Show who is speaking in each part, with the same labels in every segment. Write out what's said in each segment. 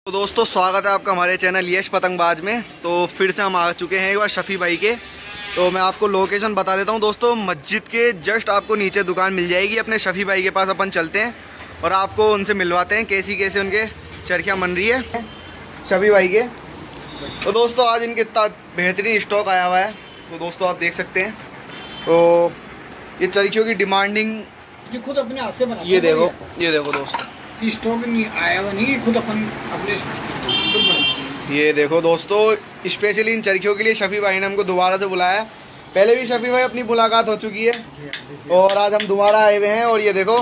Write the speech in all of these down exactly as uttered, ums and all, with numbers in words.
Speaker 1: तो दोस्तों स्वागत है आपका हमारे चैनल यश पतंगबाज में। तो फिर से हम आ चुके हैं एक बार शफ़ी भाई के। तो मैं आपको लोकेशन बता देता हूं दोस्तों, मस्जिद के जस्ट आपको नीचे दुकान मिल जाएगी। अपने शफ़ी भाई के पास अपन चलते हैं और आपको उनसे मिलवाते हैं कैसी कैसे उनके चरखियाँ बन रही है शफ़ी भाई के। तो दोस्तों आज इनके इतना बेहतरीन स्टॉक आया हुआ है, तो दोस्तों आप देख सकते हैं। तो ये चरखियों की डिमांडिंग
Speaker 2: ये खुद अपने हाथ से बनाते
Speaker 1: ये देखो ये देखो दोस्तों,
Speaker 2: स्टॉक नहीं आया हुआ नहीं, खुद अपन अपने खुद बनाते।
Speaker 1: ये देखो दोस्तों, स्पेशली इन चरखियों के लिए शफ़ी भाई ने हमको दोबारा से बुलाया। पहले भी शफ़ी भाई अपनी मुलाकात हो चुकी है और आज हम दोबारा आए हुए हैं। और ये देखो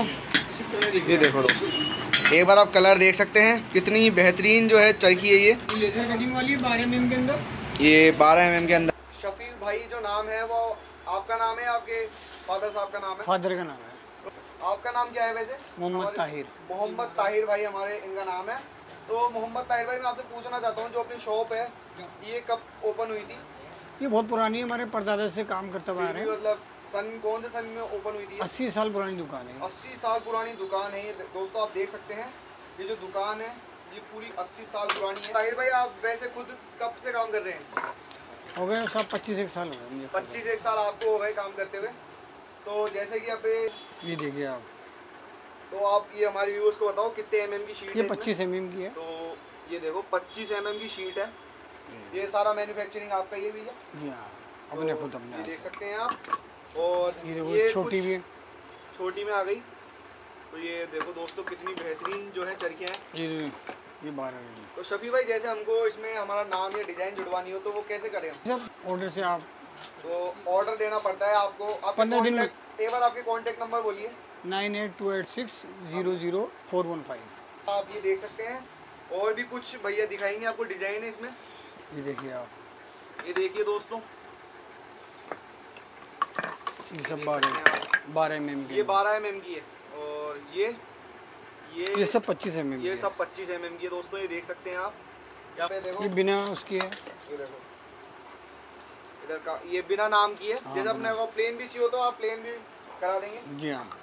Speaker 1: ये देखो दोस्तों, एक बार आप कलर देख सकते हैं कितनी बेहतरीन जो है चरखी है। ये
Speaker 2: लेजर कटिंग वाली बारह एम एम के अंदर,
Speaker 1: ये बारह एम एम के अंदर। शफ़ी भाई जो नाम है वो आपका नाम है, आपके फादर साहब का नाम है?
Speaker 2: फादर का नाम है।
Speaker 1: आपका नाम क्या है वैसे?
Speaker 2: मोहम्मद ताहिर।
Speaker 1: मोहम्मद ताहिर भाई हमारे इनका नाम है। तो मोहम्मद ताहिर भाई मैं आपसे पूछना चाहता हूँ, जो अपनी शॉप है ये कब ओपन हुई थी?
Speaker 2: ये बहुत पुरानी है, हमारे परदादा से काम करते हुए आ रहे हैं।
Speaker 1: मतलब सन कौन से सन में ओपन हुई थी?
Speaker 2: अस्सी साल पुरानी दुकान है।
Speaker 1: अस्सी साल पुरानी दुकान है ये दोस्तों, आप देख सकते हैं। ये जो दुकान है ये पूरी अस्सी साल पुरानी है। ताहिर भाई आप वैसे खुद कब से काम कर रहे हैं?
Speaker 2: हो गए सब पच्चीस एक साल हो गए मुझे।
Speaker 1: पच्चीस एक साल आपको हो गए काम करते हुए। तो जैसे कि आप
Speaker 2: ये देखिए आप,
Speaker 1: तो आप ये हमारे व्यूअर्स को बताओ कितने एम एम की शीट
Speaker 2: ये
Speaker 1: है?
Speaker 2: पच्चीस एम एम की है।
Speaker 1: तो ये देखो पच्चीस एम एम की शीट है। ये सारा मैन्युफैक्चरिंग आपका ये भैया?
Speaker 2: जी हाँ, अपने
Speaker 1: तो
Speaker 2: खुद अपने
Speaker 1: ये देख सकते हैं आप। और
Speaker 2: ये देखो
Speaker 1: ये
Speaker 2: छोटी भी है,
Speaker 1: छोटी में आ गई। तो ये देखो दोस्तों कितनी बेहतरीन जो है चरखियाँ हैं।
Speaker 2: ये ये बारह एम।
Speaker 1: तो शफ़ी भाई जैसे हमको इसमें हमारा नाम या डिज़ाइन जुड़वानी हो तो वो कैसे करें हम?
Speaker 2: सब ऑर्डर से आप
Speaker 1: तो ऑर्डर देना पड़ता है आपको। आपके
Speaker 2: पंद्रह दिन में।
Speaker 1: एक बार आपके कॉन्टैक्ट नंबर बोलिए।
Speaker 2: Nine eight two eight six zero zero four one five.
Speaker 1: आप ये देख सकते हैं। और भी कुछ भैया दिखाएंगे आपको डिज़ाइन है इसमें।
Speaker 2: ये देखिए आप,
Speaker 1: ये देखिए दोस्तों,
Speaker 2: ये सब बारह बारह एम एम की।
Speaker 1: ये बारह एम एम की है। और ये ये
Speaker 2: ये सब पच्चीस एम एम
Speaker 1: ये सब पच्चीस एम एम की है दोस्तों। ये देख सकते हैं आप यहाँ पे देखो,
Speaker 2: ये बिना उसकी है।
Speaker 1: ये देखो इधर का, ये बिना नाम की है।
Speaker 2: हाँ,
Speaker 1: जैसे अपने को प्लेन भी चाहिए हो तो आप प्लेन भी करा देंगे।
Speaker 2: जी हाँ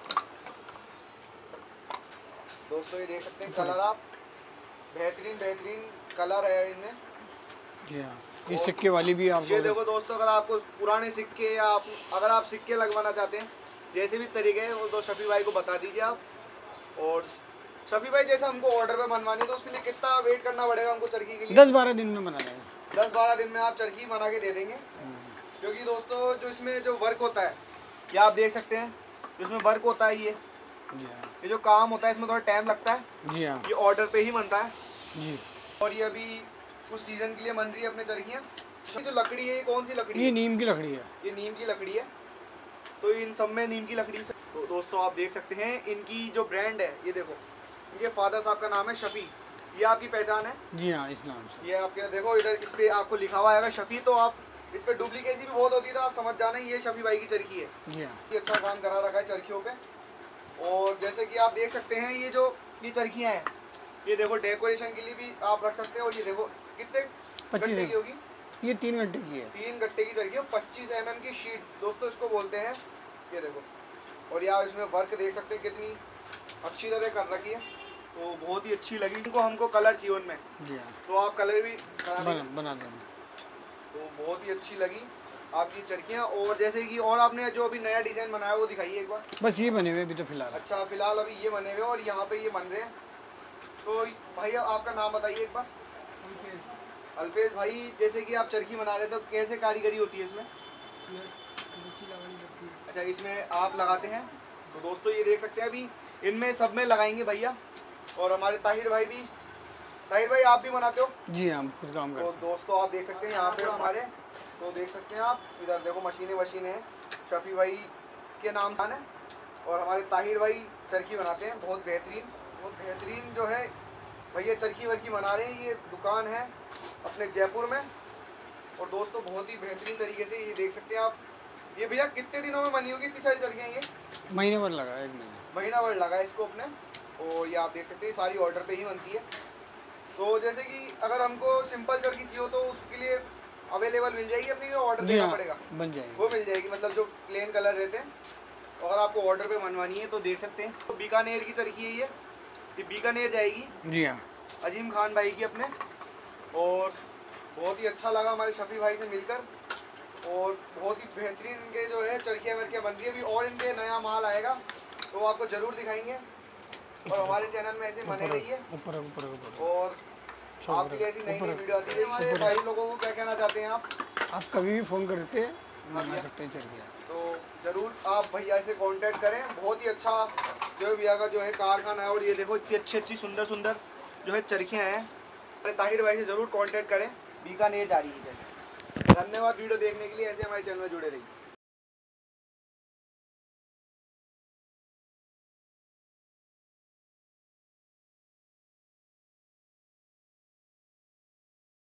Speaker 1: दोस्तों ये देख सकते हैं कलर आप, बेहतरीन बेहतरीन कलर है इनमें।
Speaker 2: जी हाँ, ये सिक्के वाली भी आप।
Speaker 1: ये देखो दोस्तों, अगर आपको पुराने सिक्के या आप अगर आप सिक्के लगवाना चाहते हैं, जैसे भी तरीके हैं वो तो शफ़ी भाई को बता दीजिए आप। और शफ़ी भाई जैसे हमको ऑर्डर पे बनवानी है तो उसके लिए कितना वेट करना पड़ेगा हमको चरखी के लिए?
Speaker 2: दस बारह दिन में बना लेंगे।
Speaker 1: दस बारह दिन में आप चरखी बना के दे देंगे। क्योंकि दोस्तों जो इसमें जो वर्क होता है ये आप देख सकते हैं, इसमें वर्क होता है। ये
Speaker 2: जी हाँ,
Speaker 1: ये जो काम होता है इसमें थोड़ा टाइम लगता है।
Speaker 2: जी हाँ,
Speaker 1: ये ऑर्डर पे ही बनता है
Speaker 2: जी।
Speaker 1: और ये अभी कुछ सीजन के लिए बन रही है अपने चरखियाँ। ये जो लकड़ी है ये कौन सी लकड़ी
Speaker 2: ये
Speaker 1: है?
Speaker 2: नीम की लकड़ी है।
Speaker 1: ये नीम की लकड़ी है। तो इन सब में नीम की लकड़ी से तो दोस्तों आप देख सकते हैं इनकी जो ब्रांड है, ये देखो इनके फादर साहब का नाम है शफ़ी। ये आपकी पहचान है?
Speaker 2: जी हाँ, इस नाम से।
Speaker 1: ये आपके देखो इधर इस पे आपको लिखा हुआ है शफ़ी। तो आप इस पे डुप्लीकेसी भी बहुत होती है तो आप समझ जाना ये शफ़ी भाई की चरखी है।
Speaker 2: जी हाँ,
Speaker 1: ये अच्छा काम करा रखा है चरखियों पे। और जैसे कि आप देख सकते हैं ये जो ये चरखियाँ हैं, ये देखो डेकोरेशन के लिए भी आप रख सकते हैं। और ये देखो कितने
Speaker 2: पच्चीस
Speaker 1: गट्टे की होगी?
Speaker 2: ये तीन घंटे की है।
Speaker 1: तीन गट्टे की चरखी है, पच्चीस एम एम की शीट दोस्तों इसको बोलते हैं। ये देखो, और यार इसमें वर्क देख सकते हैं कितनी अच्छी तरह कर रखी है। तो बहुत ही अच्छी लगी। इनको हमको कलर चाहिए उनमें,
Speaker 2: जी हाँ,
Speaker 1: तो आप कलर भी बना
Speaker 2: बना
Speaker 1: देंगे।
Speaker 2: बना देंगे।
Speaker 1: तो बहुत ही अच्छी लगी आपकी चरखियाँ। और जैसे कि और आपने जो अभी नया डिज़ाइन बनाया वो दिखाइए एक बार।
Speaker 2: बस ये बने हुए अभी तो फिलहाल।
Speaker 1: अच्छा फिलहाल अभी ये बने हुए और यहाँ पे ये बन रहे हैं। तो भैया आपका नाम बताइए एक बार। अल्फेज भाई, जैसे कि आप चरखी बना रहे तो कैसे कारीगरी होती है इसमें? अच्छा इसमें आप लगाते हैं। तो दोस्तों ये देख सकते हैं अभी इनमें सब में लगाएंगे भैया। और हमारे ताहिर भाई भी, ताहिर भाई आप भी बनाते हो?
Speaker 2: जी हाँ, हम खुद काम
Speaker 1: तो
Speaker 2: करते
Speaker 1: दोस्तों आप देख सकते हैं यहाँ पे हमारे, तो देख सकते हैं आप इधर देखो मशीनें वशीनें हैं। शफ़ी भाई के नाम है और हमारे ताहिर भाई चरखी बनाते हैं बहुत बेहतरीन। बहुत बेहतरीन जो है भैया चरखी वर्खी बना रहे हैं। ये दुकान है अपने जयपुर में। और दोस्तों बहुत ही बेहतरीन तरीके से ये देख सकते हैं आप। ये भैया कितने दिनों में बनी होगी इतनी सारी चरखियाँ? ये
Speaker 2: हैं। महीने भर लगा, एक महीने
Speaker 1: महीना भर लगा है इसको अपने। और ये आप देख सकते हैं सारी ऑर्डर पे ही बनती है। तो जैसे कि अगर हमको सिंपल चरखी चाहिए हो तो उसके लिए अवेलेबल मिल जाएगी अपनी, ऑर्डर देना पड़ेगा?
Speaker 2: बन जाएगी,
Speaker 1: वो मिल जाएगी, मतलब जो प्लेन कलर रहते हैं। अगर आपको ऑर्डर पे बनवानी है तो देख सकते हैं। तो बीकानेर की चरखी है ये ये बीकानेर जाएगी।
Speaker 2: जी हाँ।
Speaker 1: अजीम खान भाई की अपने, और बहुत ही अच्छा लगा हमारे शफ़ी भाई से मिलकर, और बहुत ही बेहतरीन इनके जो है चरखियाँ वर्खियाँ बन रही है अभी, और इनके नया माल आएगा तो वो आपको ज़रूर दिखाएंगे। और हमारे चैनल में ऐसे बने रहिए,
Speaker 3: ऊपर ऊपर ऊपर
Speaker 1: और आपकी ऐसी नई नई वीडियो आती रहेगी। हमारे भाई लोगों को क्या कहना चाहते हैं आप?
Speaker 3: आप कभी भी फ़ोन करके मंगा सकते हैं चरखियाँ।
Speaker 1: तो ज़रूर आप भैया से कांटेक्ट करें, बहुत ही अच्छा जो है भैया का जो है कारखाना है। और ये देखो इतनी अच्छी अच्छी सुंदर सुंदर जो है चरखियाँ हैं। अरे ताहिर भाई से ज़रूर कांटेक्ट करें, बीकानेर जा रही है। धन्यवाद वीडियो देखने के लिए, ऐसे हमारे चैनल में जुड़े रहिए।